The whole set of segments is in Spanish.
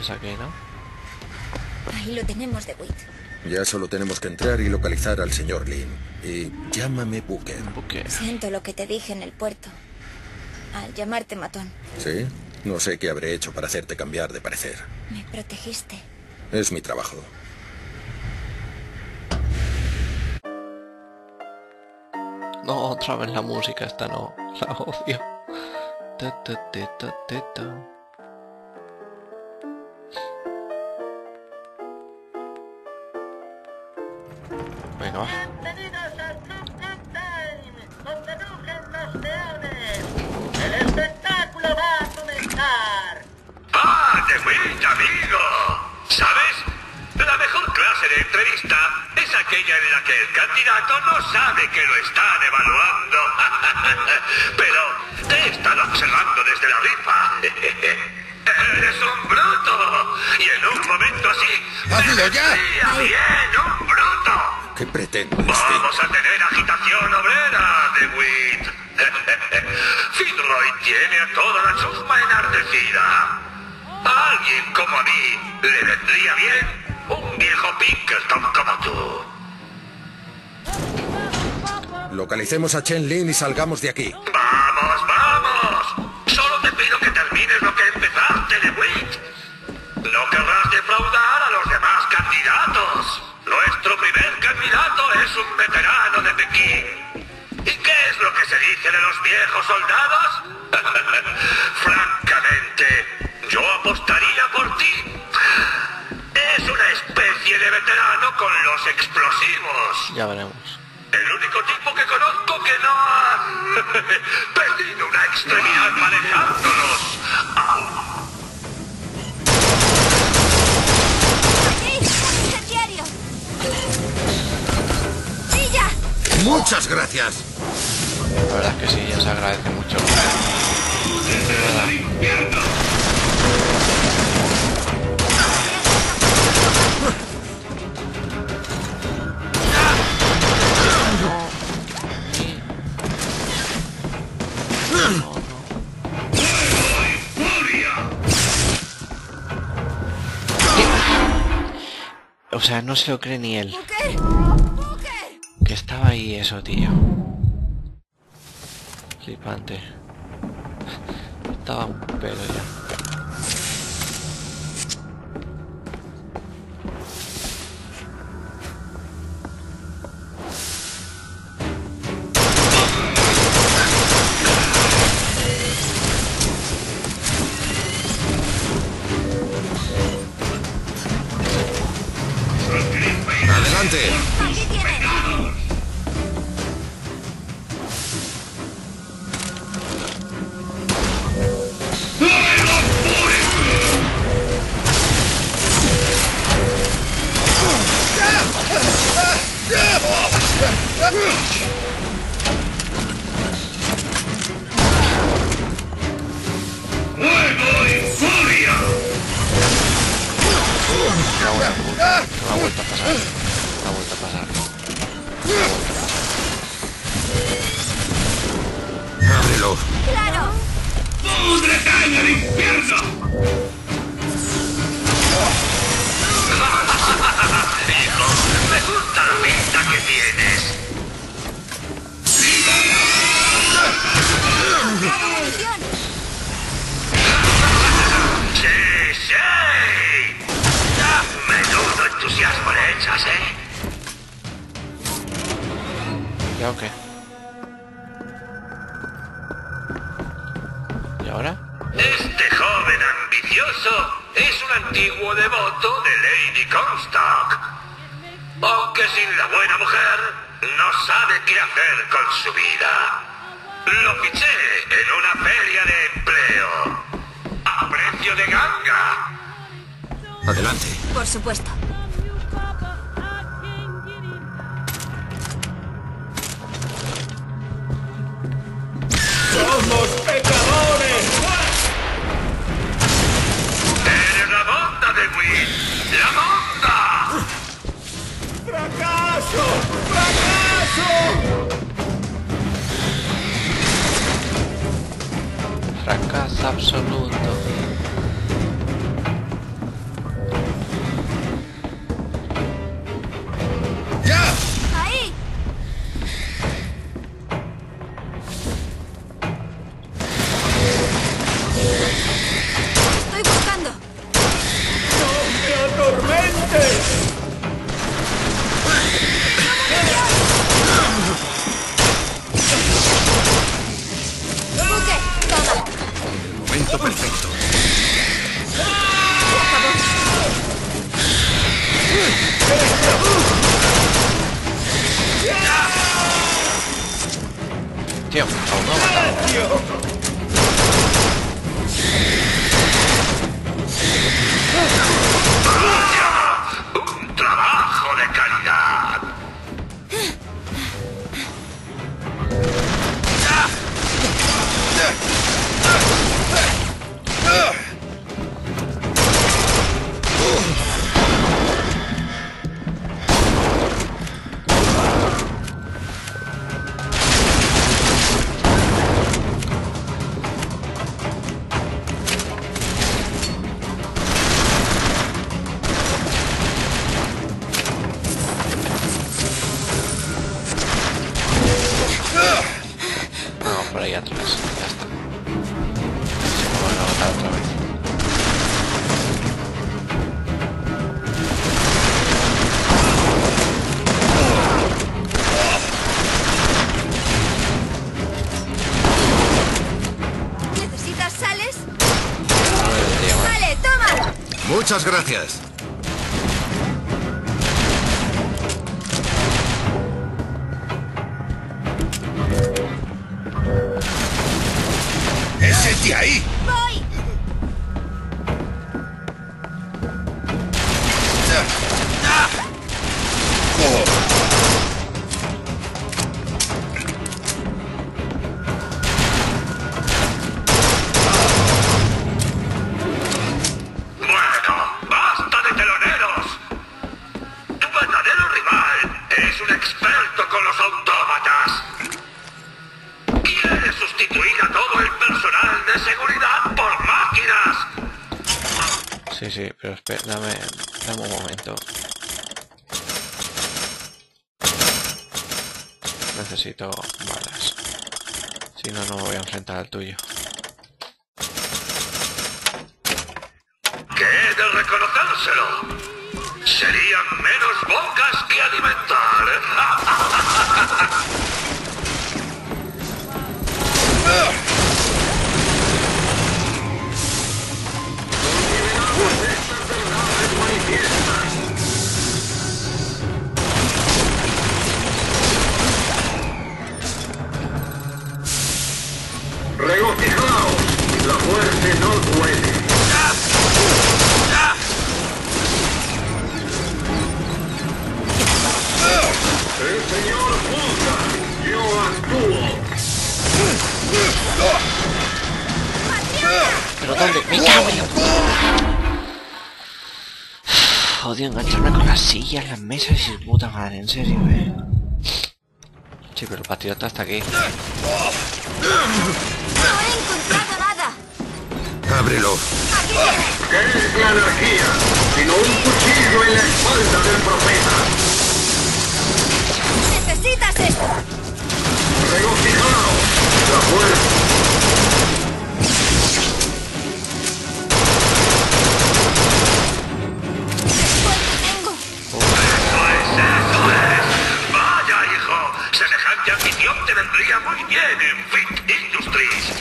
es aquí, ¿no? Ahí lo tenemos, DeWitt. Ya solo tenemos que entrar y localizar al señor Lin. Y llámame Booker. Booker. Siento lo que te dije en el puerto. Al llamarte matón. ¿Sí? No sé qué habré hecho para hacerte cambiar de parecer. Me protegiste. Es mi trabajo. No, otra vez la música esta no. La odio. Ta, ta, ta, ta, ta, ta. Venga, va. Bienvenidos al Club Club Time, donde rugen los leones. El espectáculo va a comenzar. ¡Ah, DeWitt, amigo! ¿Sabes? La mejor clase de entrevista es aquella en la que el candidato no sabe que lo están evaluando. Pero te he estado observando desde la rifa. ¡Eres un bruto! Y en un momento así... ¡Hazlo ya! ¡Bien, un bruto! ¿Qué pretendes? Vamos a tener agitación obrera, DeWitt. Fitzroy tiene a toda la chusma enardecida. A alguien como a mí le vendría bien un viejo Pinkerton como tú. Localicemos a Chen Lin y salgamos de aquí. ¡Vamos, vamos! Solo te pido que termines lo que empezaste, DeWitt. No querrás defraudar a los demás candidatos. Nuestro primer candidato es un veterano de Pekín. ¿Y qué es lo que se dice de los viejos soldados? Francamente, yo apostaría por ti. Es una especie de veterano con los explosivos. Ya veremos. El único tipo que conozco que no ha perdido una extremidad manejándolos. ¡Aquí! ¡Incendiario! ¡Brilla! ¡Muchas gracias! La verdad es que sí, ya se agradece mucho. O sea, no se lo cree ni él. ¡Booker! ¡Booker! Que estaba ahí eso, tío. Flipante. Estaba un pelo ya. ¡Adelante! ¡Aquí tienes! No ha vuelto a pasar. No ha vuelto a pasar. ¡Ábrelo! ¡Claro! Hijo, me gusta la pinta que tienes. ¡Munición! ¡Sí, sí! Menudo entusiasmo le echas, ¿eh? ¿Ya o qué? ¿Y ahora? Este joven ambicioso es un antiguo devoto de Lady Comstock. Aunque sin la buena mujer, no sabe qué hacer con su vida. Lo fiché en una feria de empleo. A precio de ganga. Adelante. Por supuesto. ¡Somos pecadores! ¡Eres la monda, DeWitt! ¡La monda! ¡Fracaso! ¡Fracaso! Fracaso absoluto. Tío, aún no ha matado. ¡Un trabajo de calidad! Vamos por ahí atrás, ya está. Se van a matar otra vez. ¿Necesitas sales? A ver, tío, vale. ¡Vale, toma! Muchas gracias. ¡Ese de ahí! ¡Voy! Bueno, basta de teloneros. Tu verdadero rival es un experto con los autómatas. Quiere sustituir a todo el personal de seguridad por máquinas. Sí, sí, pero espera, dame un momento. Necesito balas. Si no, no me voy a enfrentar al tuyo. Que he de reconocérselo. Serían menos bocas que alimentar. Regocijaos. La muerte no duele. El señor juzga. Yo actúo. ¿Pero dónde? ¡Me cago en la puta! Odio engancharme con las sillas, las mesas y su puta madre, en serio, Sí, pero el patriota está aquí. ¡No he encontrado nada! Ábrelo. ¡Aquí tienes! ¿Qué es la anarquía? Sino un cuchillo en la espalda del profeta. ¡Necesitas esto! Regocijaos. La muerte. ¡Después te tengo! Eso es. Vaya, hijo. Semejante ambición te vendría muy bien en Fit Industries.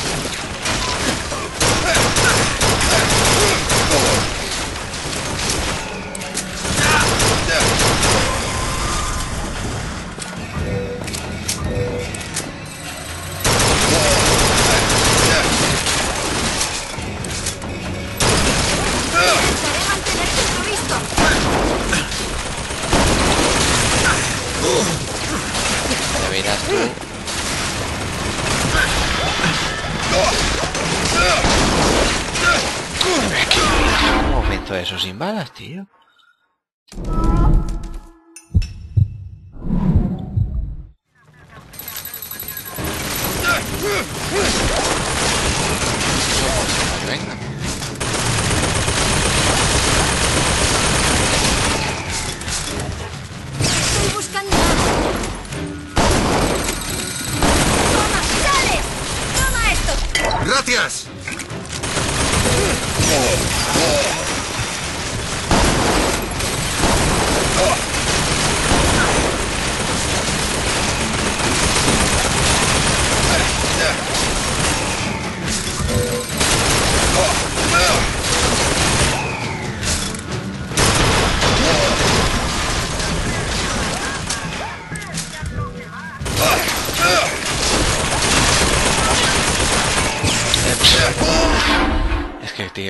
Intentaré mantenerte provisto. Ya verás tú. ¿Cómo venzo eso sin balas, tío? Venga. Estoy buscando algo. ¡Toma! ¡Sales! ¡Toma esto! ¡Gracias!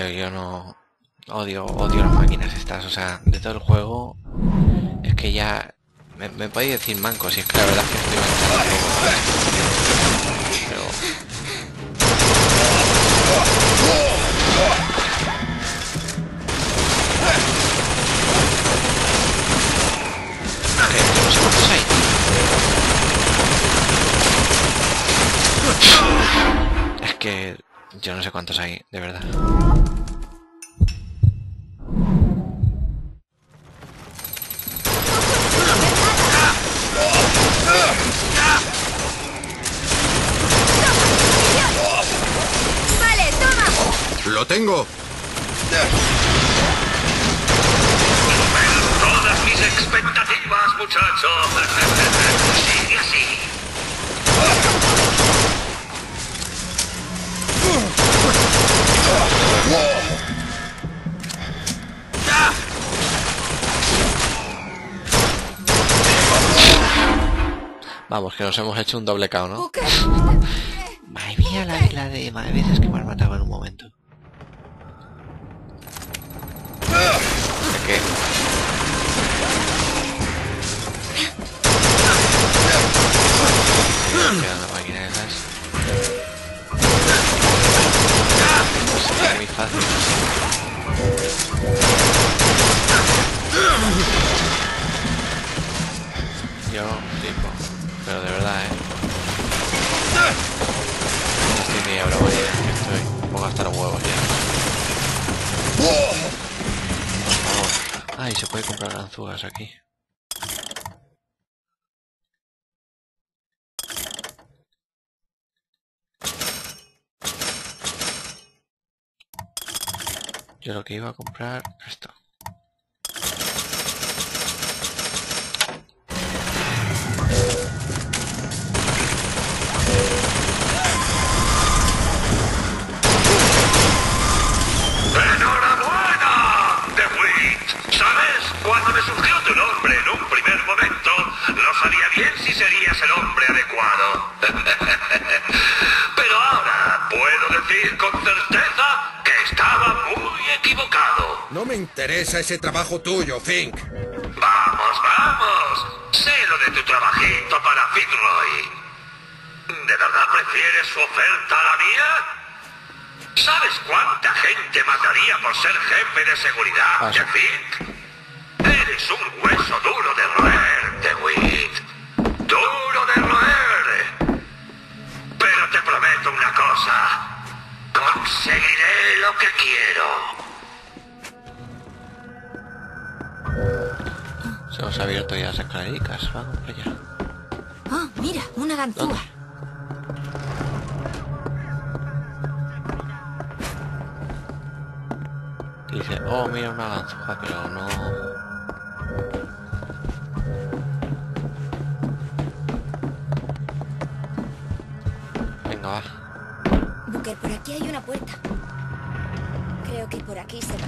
yo no... Odio las máquinas estas, o sea, de todo el juego... Es que ya... Me podéis decir manco, si es que la verdad es que estoy avanzando un poco. Pero... no sé cuántos hay. Es que... Yo no sé cuántos hay, de verdad. Vale, toma. ¡Lo tengo! Todas mis expectativas, muchacho. Sigue así. Vamos, que nos hemos hecho un doble KO, ¿no? Booker. Madre mía, la de veces que me has matado en un momento. ¿De qué? Queda una máquina de esas. Sería muy fácil. Yo flipo. Pero de verdad, no estoy ni a broma ya, que estoy. Pongo hasta los huevos ya. Vamos. Ay, se puede comprar ganzúas aquí. Yo lo que iba a comprar esto. ¡Enhorabuena, DeWitt! ¿Sabes? Cuando me surgió tu nombre en un primer momento, no sabía bien si serías el hombre adecuado. Pero ahora puedo decir con certeza que estaba muy equivocado. No me interesa ese trabajo tuyo, Fink. Vamos, vamos. Sé lo de tu trabajito para Fitzroy. ¿De verdad prefieres su oferta a la mía? ¿Sabes cuánta gente mataría por ser jefe de seguridad de Fink? Eres un hueso duro de roer, DeWitt. Duro de roer. Pero te prometo una cosa. Conseguiré lo que quiero. Se nos ha abierto ya las escalericas. Vamos para allá. Oh, mira, una ganzúa. Dice, oh, mira una ganzúa, pero no... Venga, va. Booker, por aquí hay una puerta. Creo que por aquí se va.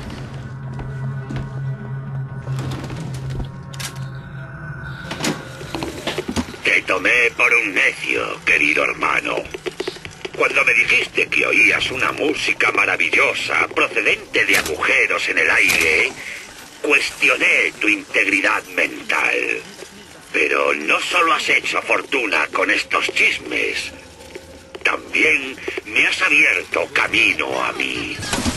Te tomé por un necio, querido hermano. Cuando me dijiste que oías una música maravillosa procedente de agujeros en el aire, cuestioné tu integridad mental. Pero no solo has hecho fortuna con estos chismes, también me has abierto camino a mí.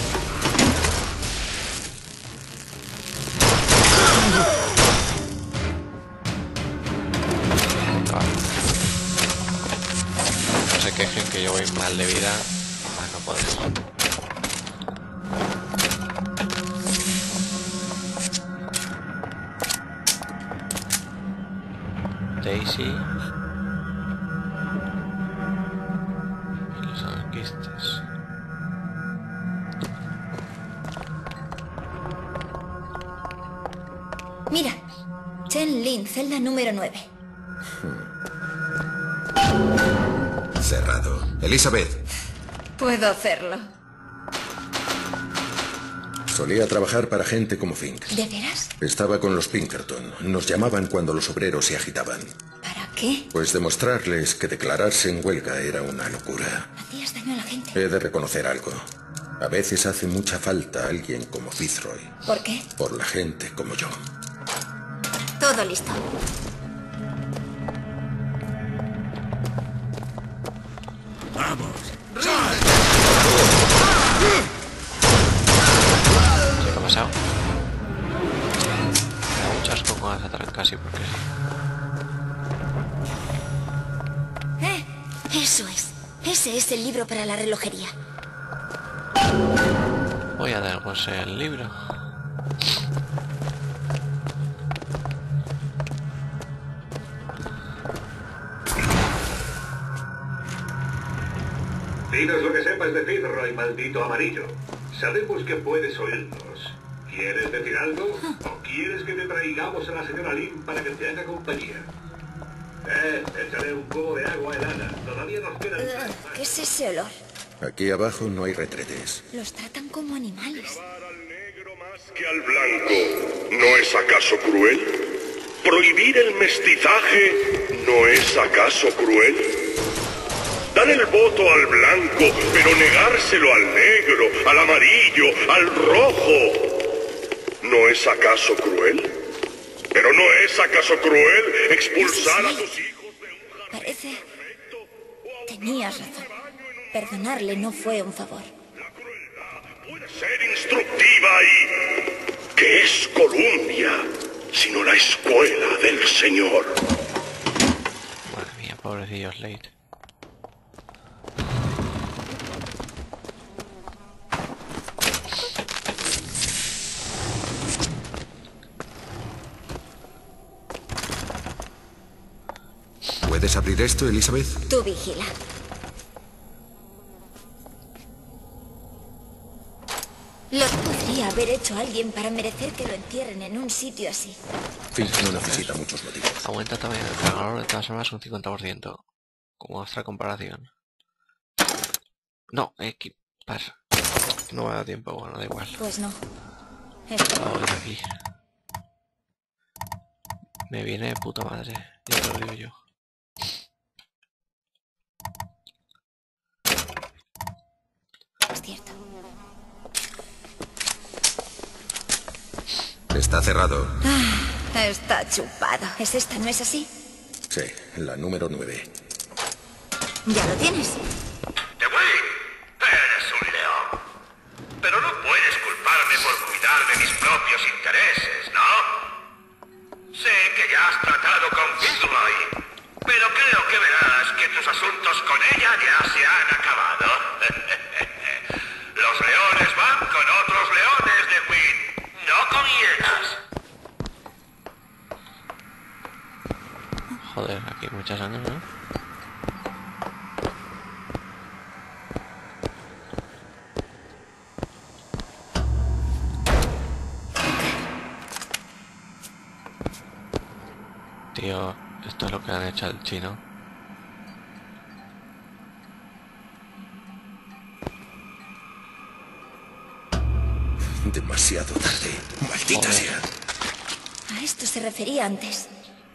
No se quejen que yo voy mal de vida. Ah, no puedo. Daisy. Y los anarquistas. Mira, Chen Lin, celda número 9. Cerrado. Elizabeth. Puedo hacerlo. Solía trabajar para gente como Fink. ¿De veras? Estaba con los Pinkerton. Nos llamaban cuando los obreros se agitaban. ¿Para qué? Pues demostrarles que declararse en huelga era una locura. Hacías daño a la gente. He de reconocer algo. A veces hace mucha falta alguien como Fitzroy. ¿Por qué? Por la gente como yo. Todo listo. ¿Qué ha pasado? Me da mucho asco con las atrancas y porque sí. Eso es. Ese es el libro para la relojería. Voy a dar pues el libro. Dinos lo que sepas de Fitzroy, maldito amarillo. Sabemos que puedes oírnos. ¿Quieres decir algo? ¿O quieres que te traigamos a la señora Lynn para que te haga compañía? Échale un cubo de agua helada. Todavía nos quedan... ¿Qué es ese olor? Aquí abajo no hay retretes. Los tratan como animales. Al negro más que al blanco, ¿no es acaso cruel? ¿Prohibir el mestizaje no es acaso cruel? Dar el voto al blanco, pero negárselo al negro, al amarillo, al rojo, ¿no es acaso cruel? ¿Pero no es acaso cruel expulsar a tus hijos de un jardín Parece... perfecto? Tenías razón. Perdonarle no fue un favor. La crueldad puede ser instructiva y... ¿qué es Columbia, sino la escuela del Señor? Madre mía, pobrecillo Slade. ¿Puedes abrir esto, Elizabeth? Tú vigila. Lo podría haber hecho alguien para merecer que lo entierren en un sitio así. Phil no necesita muchos motivos. Aumenta también el cargador de todas formas un 50%. Como otra comparación. No, equipar. No me da tiempo, bueno, da igual. Pues no. Esto. Lo hago desde aquí. Me viene de puta madre, ya te lo digo yo. Es cierto. Está cerrado. Está chupado. ¿Es esta, no es así? Sí, la número 9. ¿Ya lo tienes? Dewey, eres un león. Pero no puedes culparme por cuidar de mis propios intereses, ¿no? Sé que ya has tratado con Fitzroy, pero creo que verás que tus asuntos con ella ya se han acabado. Los leones van con otros leones, Dewey, no con hienas. Joder, aquí hay mucha sangre, ¿no? Tío, esto es lo que han hecho al chino. Demasiado tarde. Maldita Joder. sea. A esto se refería antes.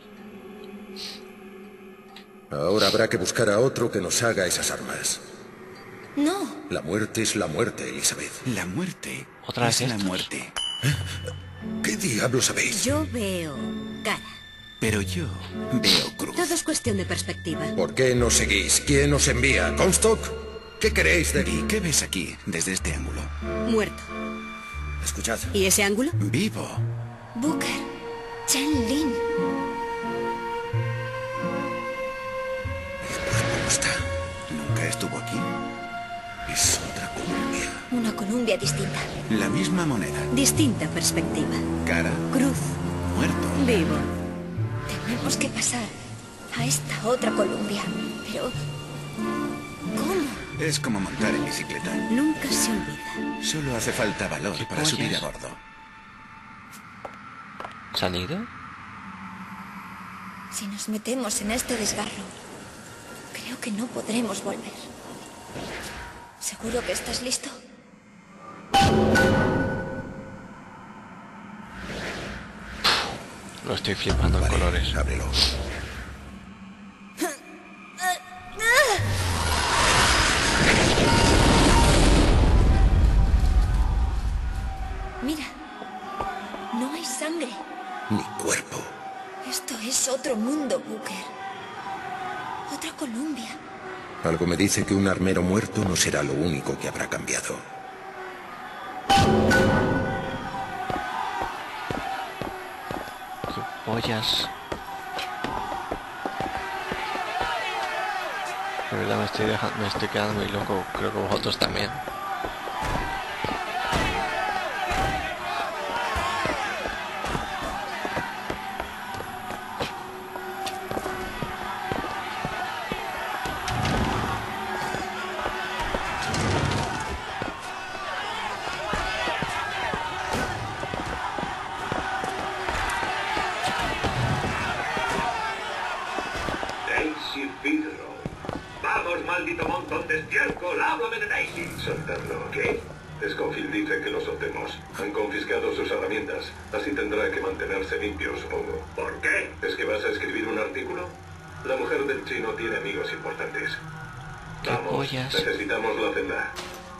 Ahora habrá que buscar a otro que nos haga esas armas. No. La muerte es la muerte, Elizabeth. La muerte ¿Otra vez es la estos? muerte. ¿Qué diablos sabéis? Yo veo cara. Pero yo veo cruz. Todo es cuestión de perspectiva. ¿Por qué nos seguís? ¿Quién os envía? ¿Comstock? ¿Qué queréis de ¿Y qué ves aquí, desde este ángulo? Muerto. Escuchad. ¿Y ese ángulo? Vivo. Booker. Chen Lin. ¿Cómo está? ¿Nunca estuvo aquí? Es otra Columbia. Una Columbia distinta. La misma moneda. Distinta perspectiva. Cara, Cruz. muerto. Vivo. Tenemos que pasar a esta otra Columbia. Pero... ¿cómo? Es como montar en bicicleta. Nunca se olvida. Solo hace falta valor ¿Qué para pollas? subir a bordo. ¿Se han ido? Si nos metemos en este desgarro, creo que no podremos volver. ¿Seguro que estás listo? Lo estoy flipando en Vale, colores. ábrelo. cuerpo. Esto es otro mundo, Booker. Otra Columbia. Algo me dice que un armero muerto no será lo único que habrá cambiado. ¡Qué pollas! De verdad me estoy quedando muy loco. Creo que vosotros también. Daisy Fitzroy. Vamos, maldito montón de estiércol, háblame de Daisy. Soltarlo, ¿qué? Scofield dice que lo soltemos. Han confiscado sus herramientas. Así tendrá que mantenerse limpio, supongo. ¿Por qué? ¿Es que vas a escribir un artículo? La mujer del chino tiene amigos importantes. ¿Qué Vamos, pollas? necesitamos la celda.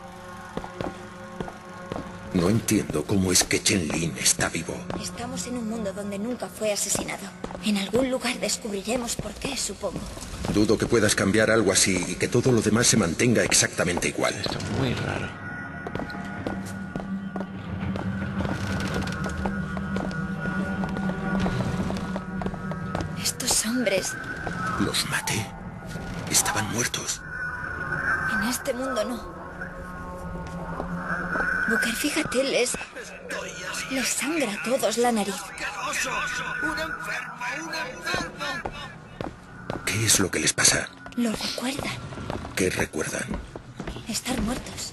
No entiendo cómo es que Chen Lin está vivo. Estamos en un mundo donde nunca fue asesinado. En algún lugar descubriremos por qué, supongo. Dudo que puedas cambiar algo así y que todo lo demás se mantenga exactamente igual. Esto es muy raro. Estos hombres, Los maté. Estaban muertos. en este mundo no. Booker, fíjate, les sangra a todos la nariz. ¿Qué es lo que les pasa? Lo recuerdan. ¿Qué recuerdan? Estar muertos.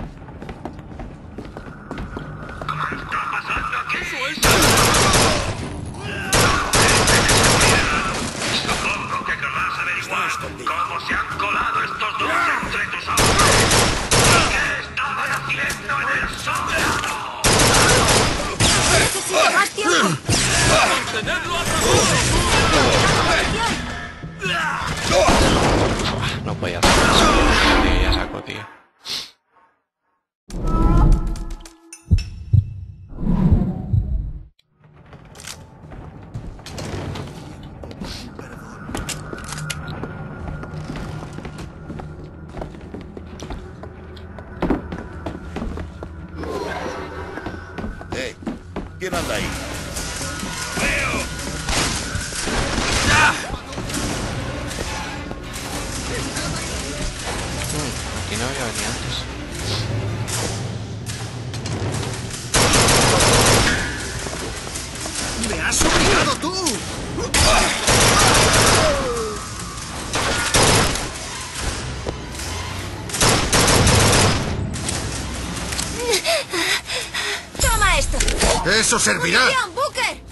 Supongo que querrás averiguar cómo se han colado estos dos entre tus ojos. ¿Qué estaban haciendo en el sobrado? ¡Necesito más tiempo! No podía hacer eso. Ya saco, tío. ¿Quién anda ahí? Aquí no había venido antes. ¡Me has obligado tú! ¡Toma esto! ¡Eso servirá! ¡Munición, Booker!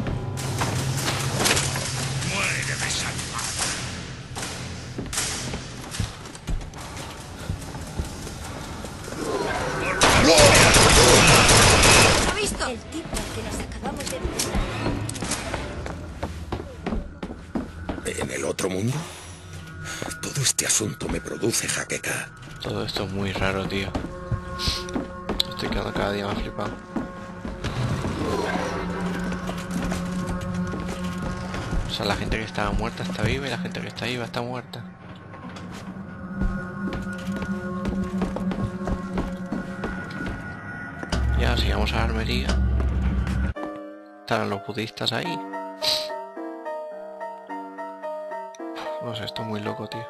¿Lo has visto? El tipo al que nos acabamos de enfrentar. ¿En el otro mundo? Todo este asunto me produce jaqueca. Todo esto es muy raro, tío. Estoy quedando cada día más flipado. O sea, la gente que estaba muerta está viva y la gente que está viva está muerta. Ya, si vamos a la armería. Estarán los budistas ahí. No sé, esto es muy loco, tío.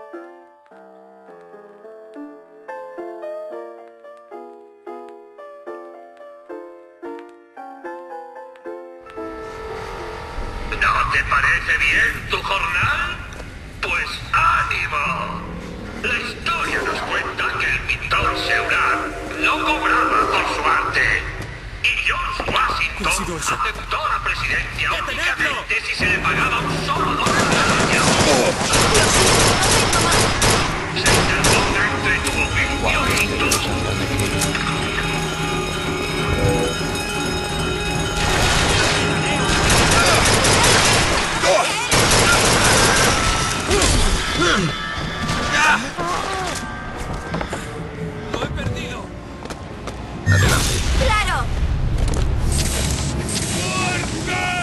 ¿No te parece bien tu jornal? Pues ánimo. La historia nos cuenta que el pintor Seurat no cobraba por su arte. Y George Washington aceptó la presidencia únicamente si se le pagaba un solo dólar al año. Se interponga entre tu oficio y tu... ¡Lo he perdido! Adelante. ¡Claro! ¡Puerca!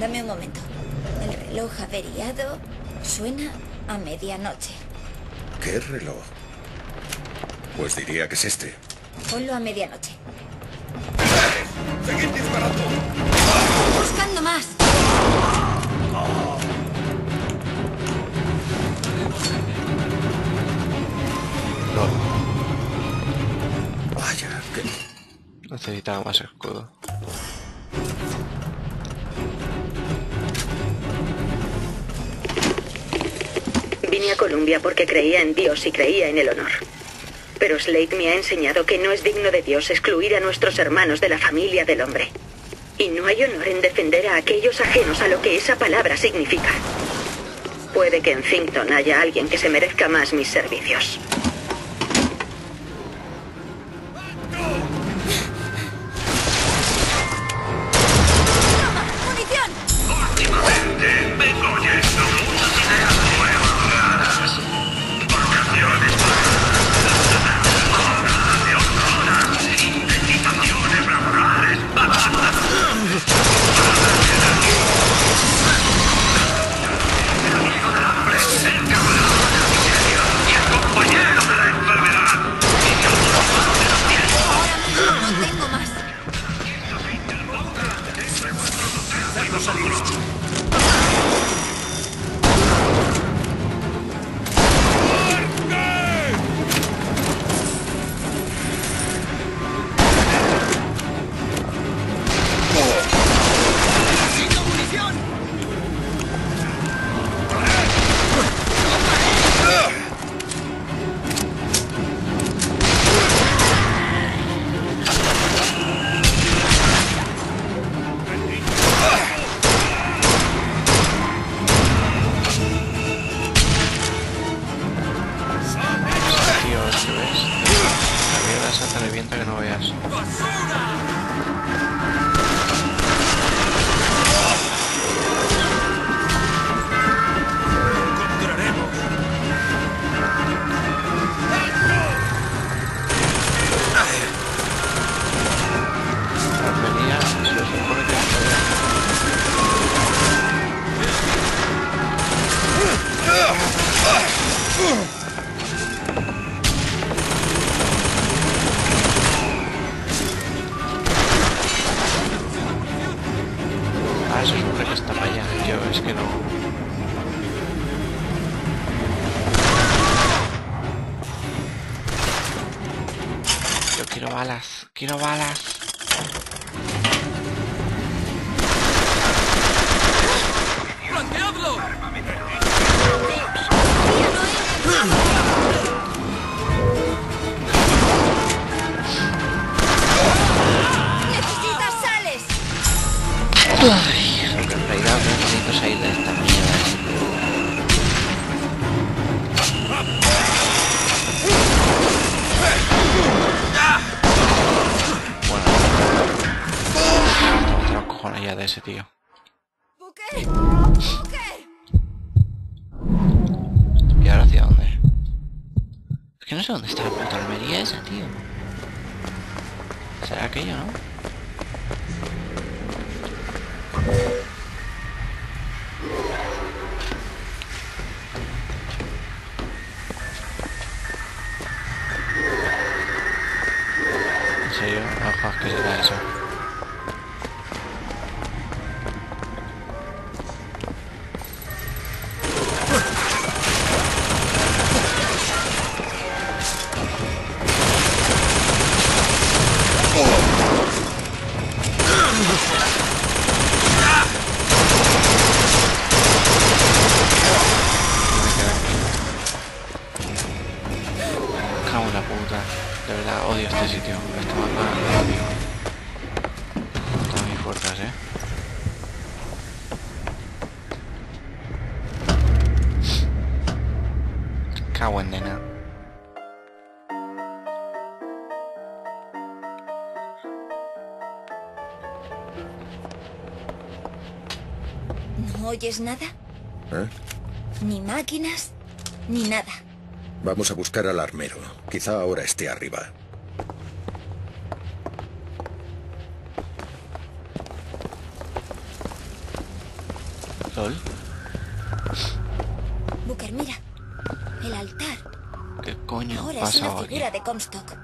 Dame un momento. El reloj averiado suena a medianoche. ¿Qué reloj? Pues diría que es este. Ponlo a medianoche. ¡Seguid disparando! ¡Buscando más! No, Vaya, que... necesitaba más escudo. Vine a Columbia porque creía en Dios y creía en el honor. Pero Slade me ha enseñado que no es digno de Dios excluir a nuestros hermanos de la familia del hombre. Y no hay honor en defender a aquellos ajenos a lo que esa palabra significa. Puede que en Thinkton haya alguien que se merezca más mis servicios. Últimamente vengo oyendo muchas ideas nuevas. Vacaciones horas, indemnizaciones laborales. El amigo del hambre, el camarada de la miseria y el compañero de la enfermedad. Y el profano de los tiempos. Ahora mismo no tengo más. ¡Necesito munición! Tío, es que ves. La mierda esa te revienta que no veas. ¡Encontraremos! La armería se supone que ah, eso es un que está para allá. Yo es que no. Yo quiero balas, quiero balas. ¡Flanqueadlo! ¡Necesitas sales! Ay, lo que en realidad necesito salir de esta mierda. Bueno, estamos hasta los cojones ya de ese tío. ¿Buque? ¿Buque? ¿Y ahora hacia dónde? Es que no sé dónde está la puta armería esa, tío. ¿Será aquello, no? ¿En serio? Ojo, ¿qué será eso? Cago en la puta. De verdad, odio este sitio. Este mapa lo odio. Con todas mis fuerzas, Cago en nena. ¿No oyes nada? ¿Eh? Ni máquinas, ni nada. Vamos a buscar al armero. Quizá ahora esté arriba. LOL. Booker, mira. El altar. ¿Qué coño Ahora es pasa una aquí? figura de Comstock.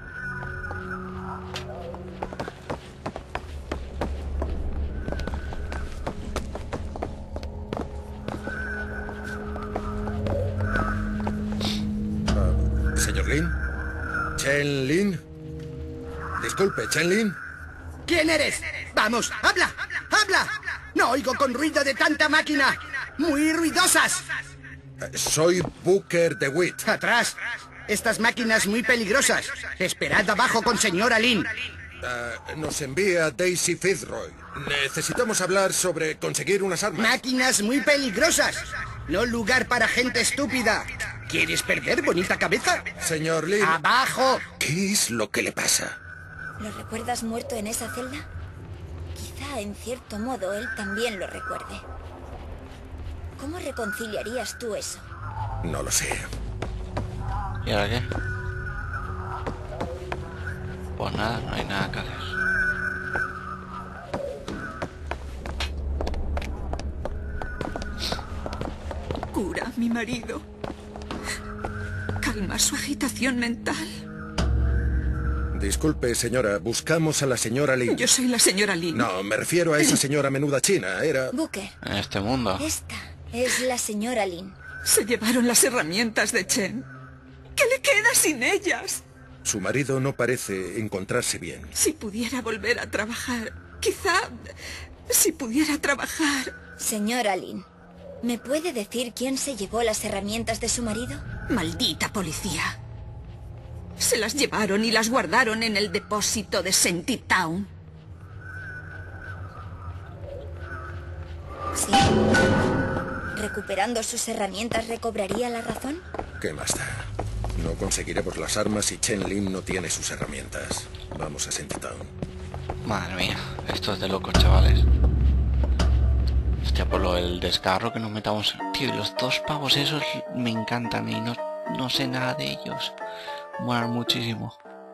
¿Señor Lin? ¿Chen Lin? Disculpe, ¿Chen Lin? ¿Quién eres? Vamos, habla, habla. No oigo con ruido de tanta máquina. Muy ruidosas. Soy Booker DeWitt. Atrás. Estas máquinas muy peligrosas. Esperad abajo con señora Lin. Nos envía Daisy Fitzroy. Necesitamos hablar sobre conseguir unas armas. Máquinas muy peligrosas. No lugar para gente estúpida. ¿Quieres perder bonita cabeza? Señor Lin. ¡Abajo! ¿Qué es lo que le pasa? ¿Lo recuerdas muerto en esa celda? Quizá, en cierto modo, él también lo recuerde. ¿Cómo reconciliarías tú eso? No lo sé. ¿Y ahora qué? Pues nada, no hay nada que hacer. Cura a mi marido. Calma su agitación mental. Disculpe, señora, buscamos a la señora Lin. Yo soy la señora Lin. No, me refiero a esa señora menuda china. Era... Booker. En este mundo. Esta es la señora Lin. Se llevaron las herramientas de Chen. ¿Qué le queda sin ellas? Su marido no parece encontrarse bien. Si pudiera volver a trabajar, quizá... Si pudiera trabajar... Señora Lin, ¿me puede decir quién se llevó las herramientas de su marido? Maldita policía. Se las llevaron y las guardaron en el depósito de Shantytown. ¿Sí? ¿Recuperando sus herramientas recobraría la razón? ¿Qué más da? No conseguiremos las armas si Chen Lin no tiene sus herramientas. Vamos a Shantytown. Madre mía, esto es de locos, chavales. Hostia, por lo del desgarro que nos metamos... Tío, y los dos pavos esos me encantan y no sé nada de ellos. Molan muchísimo.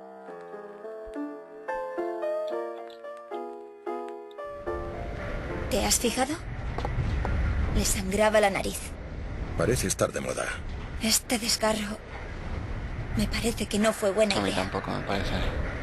¿Te has fijado? Le sangraba la nariz. Parece estar de moda. Este desgarro... Me parece que no fue buena A mí idea. tampoco me parece.